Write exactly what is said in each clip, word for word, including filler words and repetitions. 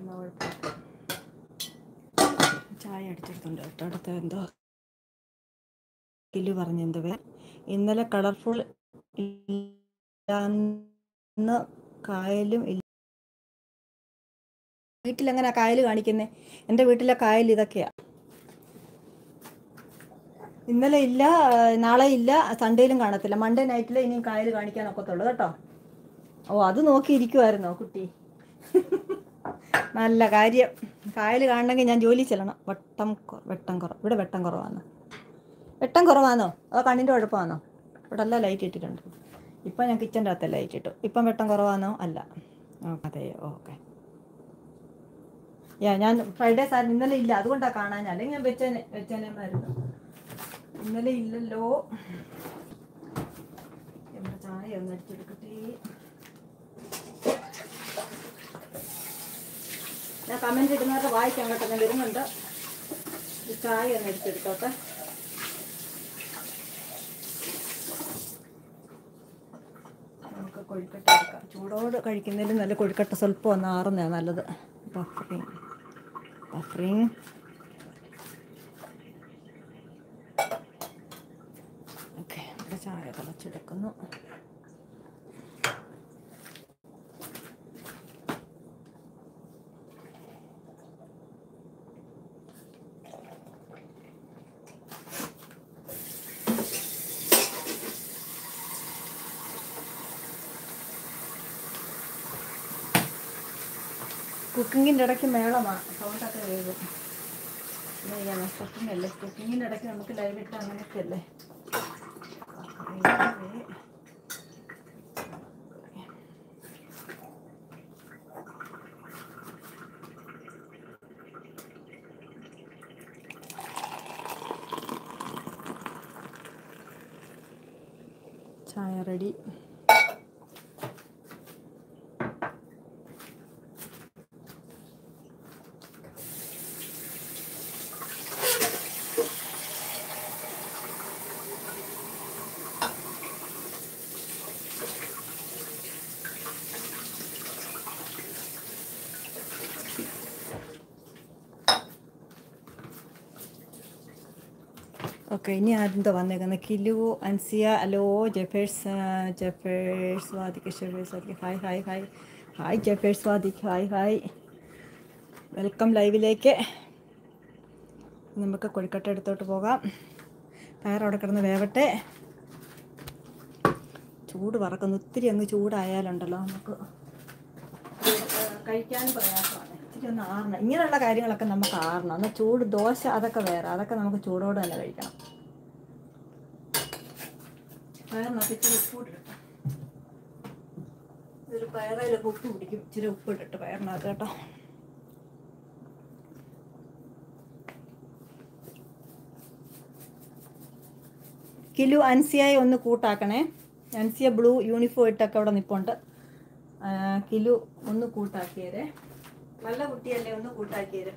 ചായ അടിച്ചെടുത്തുണ്ട് കേട്ടോ. അടുത്ത എന്തോ കിലു പറഞ്ഞെന്തോ ഇന്നലെ കളർഫുൾ ഇല്ലാന്ന് കായലും ഇല്ല. വീട്ടിലെങ്ങനെ കായൽ കാണിക്കുന്നത്? എൻ്റെ വീട്ടിലെ കായൽ ഇതൊക്കെയാ. ഇന്നലെ ഇല്ല, നാളെ ഇല്ല, സൺഡേയിലും കാണത്തില്ല. മൺഡേ നൈറ്റിൽ ഇനിയും കായൽ കാണിക്കാൻ ഒക്കത്തുള്ളൂ കേട്ടോ. ഓ, അത് നോക്കിയിരിക്കുമായിരുന്നോ കുട്ടി? നല്ല കാര്യം. കായൽ കാണണമെങ്കിൽ ഞാൻ ജോലി ചെല്ലണം. വട്ടം വെട്ടം കുറവ്. ഇവിടെ വെട്ടം കുറവാണോ? വെട്ടം കുറവാണോ അതോ കണ്ണിൻ്റെ കുഴപ്പമാണോ? ഇവിടെ എല്ലാം ലൈറ്റ് ഇട്ടിട്ടുണ്ട്. ഇപ്പം ഞാൻ കിച്ചൻ്റെ അകത്ത് ലൈറ്റ് ഇട്ടു. ഇപ്പം വെട്ടം കുറവാണോ? അല്ല. അതെയോ? ഓക്കെ. യാ, ഞാൻ ഫ്രൈഡേ സാർ ഇന്നലെ ഇല്ല, അതുകൊണ്ടാണ് കാണാൻ. അല്ലെങ്കിൽ ഞാൻ വെച്ചേനെ വെച്ചേനേമായിരുന്നു. ഇന്നലെ ഇല്ലല്ലോ. എൻ്റെ ചായ ഒന്ന് അടിച്ചെടുക്കട്ടെ. ഞാൻ കമൻറ്റ് ഇടുന്നവരുടെ വായിക്കാൻ കേട്ടോ. ഞാൻ വരുന്നുണ്ട്. ഈ ചായ ഒന്ന് അടിച്ചെടുത്തോട്ടെ. നമുക്ക് കൊഴുക്കട്ട എടുക്കാം. ചൂടോട് കഴിക്കുന്നതിലും നല്ല കൊഴുക്കട്ട സ്വല്പം ഒന്ന് ആറുന്നതാണ് നല്ലത്. Buffering buffering okay. ഇവിടെ ചായ തിളച്ചെടുക്കുന്നു. കുക്കിങ്ങിൻ്റെ ഇടയ്ക്ക് മേളമാണ്, സൗണ്ടൊക്കെ വേഗം. പിന്നെ ചെയ്യാം, കുക്കിംഗ് അല്ലേ. കുക്കിങ്ങിൻ്റെ ഇടയ്ക്ക് നമുക്ക് ലൈവ് ഇട്ട് അങ്ങനെയൊക്കെ അല്ലേ. ചായ റെഡി. ഓക്കെ, ഇനി ആരെന്തോ വന്നേക്കുന്നത്? കിലു, അൻസിയ, ഹലോ. ജഫേഴ്സ് ജഫേഴ്സ് വാദിക്ക് ജഫേഴ്സ് വാദിക്ക് ഹായ് ഹായ് ഹായ് ഹായ് ജഫേഴ്സ് വാദിക്ക് ഹായ് ഹായ്. വെൽക്കം ലൈവിലേക്ക്. നമുക്ക് കൊഴുക്കട്ട എടുത്തോട്ട് പോകാം. പയർ അവിടെ കിടന്ന് വേവട്ടെ. ചൂട് പറക്കുന്നു. ഒത്തിരി അങ്ങ് ചൂടായാലുണ്ടല്ലോ നമുക്ക് കഴിക്കാനും പ്രയാസമാണ്. ഇത്തിരി ഒന്ന് ആറണം. ഇങ്ങനെയുള്ള കാര്യങ്ങളൊക്കെ നമുക്ക് ആറണം. എന്നാൽ ചൂട് ദോശ അതൊക്കെ വേറെ, അതൊക്കെ നമുക്ക് ചൂടോടെ തന്നെ കഴിക്കണം. പയറിനകത്ത് ഇച്ചിരി ഉപ്പ് ഇട്ടിട്ട്, ഇതൊരു പയറിലൊക്കെ ഉപ്പ് പിടിക്കും. ഇച്ചിരി ഉപ്പ് ഇട്ടിട്ട് പയറിനകത്ത് കേട്ടോ. കിലു, അൻസിയായി ഒന്ന് കൂട്ടാക്കണേ. അൻസിയ ബ്ലൂ യൂണിഫോം ഇട്ടൊക്കെ അവിടെ നിൽപ്പുണ്ട്. കിലു ഒന്ന് കൂട്ടാക്കിയതേ. നല്ല കുട്ടിയല്ലേ, ഒന്ന് കൂട്ടാക്കിയത്.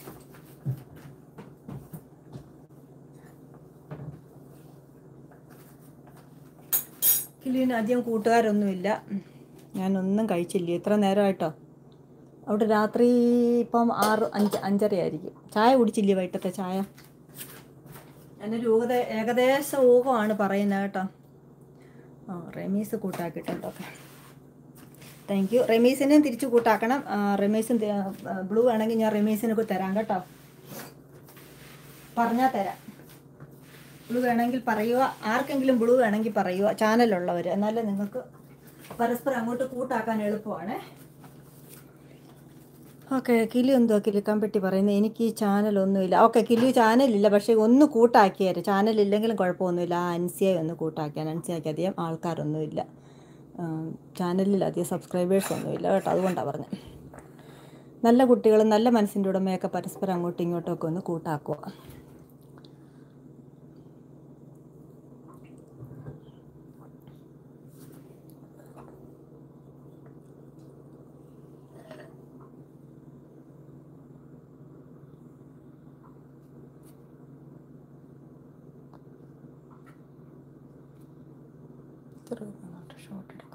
കിലുവിന് അധികം കൂട്ടുകാരൊന്നുമില്ല. ഞാനൊന്നും കഴിച്ചില്ല ഇത്ര നേരമായിട്ടോ. അവിടെ രാത്രി ഇപ്പം ആറ് അഞ്ച് അഞ്ചരയായിരിക്കും. ചായ കുടിച്ചില്ലേ വൈകിട്ടത്തെ ചായ? എന്നൊരു ഊഹ ഏകദേശ ഊഹമാണ് പറയുന്നത് കേട്ടോ. ആ, റമീസ് കൂട്ടാക്കിയിട്ടുണ്ടോ? Thank you. റമീസിനെയും തിരിച്ച് കൂട്ടാക്കണം. റമീസും ബ്ലൂ ആണെങ്കിൽ ഞാൻ റമീസിനൊക്കെ തരാം കേട്ടോ. പറഞ്ഞാൽ തരാം. ബ്ലൂ വേണമെങ്കിൽ പറയുക. ആർക്കെങ്കിലും ബ്ലൂ വേണമെങ്കിൽ പറയുക, ചാനലുള്ളവർ. എന്നാലേ നിങ്ങൾക്ക് പരസ്പരം അങ്ങോട്ട് കൂട്ടാക്കാൻ എളുപ്പമാണ്. ഓക്കെ. കിലു എന്തോ കിലുക്കാൻ പറ്റി പറയുന്നത്? എനിക്ക് ഈ ചാനലൊന്നുമില്ല. ഓക്കെ, കിലു ചാനലില്ല, പക്ഷേ ഒന്ന് കൂട്ടാക്കിയാൽ. ചാനലില്ലെങ്കിലും കുഴപ്പമൊന്നുമില്ല. ആ അൻസിയായി ഒന്ന് കൂട്ടാക്കിയാൽ. അൻസിയാക്കി അധികം ആൾക്കാരൊന്നുമില്ല ചാനലിൽ, അധികം സബ്സ്ക്രൈബേഴ്സൊന്നുമില്ല കേട്ടോ. അതുകൊണ്ടാണ് പറഞ്ഞത്. നല്ല കുട്ടികളും നല്ല മനസ്സിൻ്റെ ഉടമയൊക്കെ പരസ്പരം അങ്ങോട്ടും ഇങ്ങോട്ടുമൊക്കെ ഒന്ന് കൂട്ടാക്കുക. ഷോട്ട് എടുക്കാം.